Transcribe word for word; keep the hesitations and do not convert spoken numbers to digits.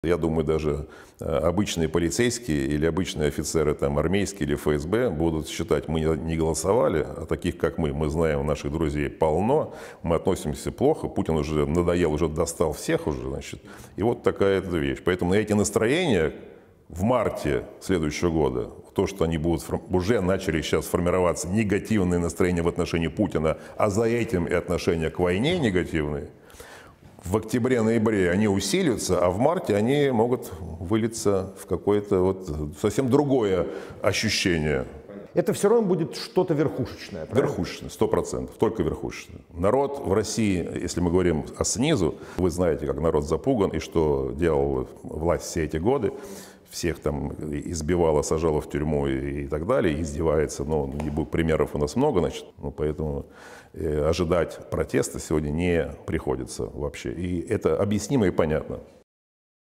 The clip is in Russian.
Я думаю, даже обычные полицейские или обычные офицеры, там, армейские или эф эс бэ, будут считать, мы не голосовали, а таких, как мы, мы знаем, наших друзей полно, мы относимся плохо, Путин уже надоел, уже достал всех уже, значит. И вот такая эта вещь. Поэтому эти настроения в марте следующего года, то, что они будут, уже начали сейчас формироваться негативные настроения в отношении Путина, а за этим и отношения к войне негативные, в октябре-ноябре они усилятся, а в марте они могут вылиться в какое-то вот совсем другое ощущение. Это все равно будет что-то верхушечное, правильно? Верхушечное, сто процентов, только верхушечное. Народ в России, если мы говорим о снизу, вы знаете, как народ запуган и что делала власть все эти годы. Всех там избивала, сажала в тюрьму и, и так далее, издевается. Но примеров у нас много, значит, ну, поэтому э, ожидать протеста сегодня не приходится вообще. И это объяснимо и понятно.